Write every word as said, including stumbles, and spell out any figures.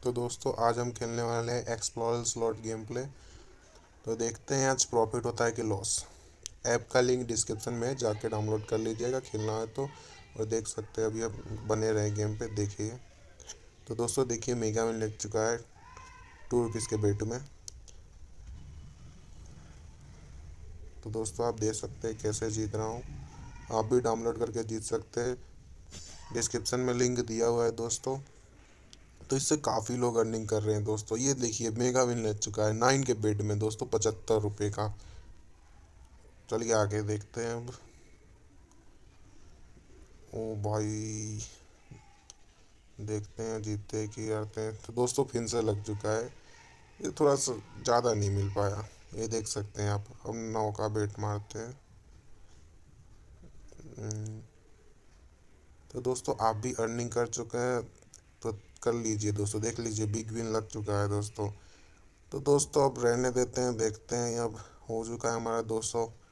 तो दोस्तों आज हम खेलने वाले हैं एक्सप्लोरर स्लॉट गेम प्ले। तो देखते हैं आज प्रॉफिट होता है कि लॉस। ऐप का लिंक डिस्क्रिप्शन में है, जाके डाउनलोड कर लीजिएगा खेलना है तो। और देख सकते हैं अभी अब बने रहे गेम पे, देखिए। तो दोस्तों देखिए मेगा विन लग चुका है टू रुपीज़ के बेट में। तो दोस्तों आप देख सकते हैं कैसे जीत रहा हूँ। आप भी डाउनलोड करके जीत सकते हैं, डिस्क्रिप्शन में लिंक दिया हुआ है दोस्तों। तो इससे काफ़ी लोग अर्निंग कर रहे हैं दोस्तों। ये देखिए मेगा विन ले चुका है नाइन के बेट में दोस्तों, पचहत्तर रुपये का। चलिए आगे देखते हैं अब। ओ भाई, देखते हैं जीतते हैं कि हारते हैं। तो दोस्तों फिर से लग चुका है, ये थोड़ा सा ज़्यादा नहीं मिल पाया। ये देख सकते हैं आप। अब नौ का बेट मारते हैं। हम्म, तो दोस्तों आप भी अर्निंग कर चुके हैं तो कर लीजिए दोस्तों, देख लीजिए बिग विन लग चुका है दोस्तों। तो दोस्तों अब रहने देते हैं, देखते हैं। अब हो चुका है हमारा दो सौ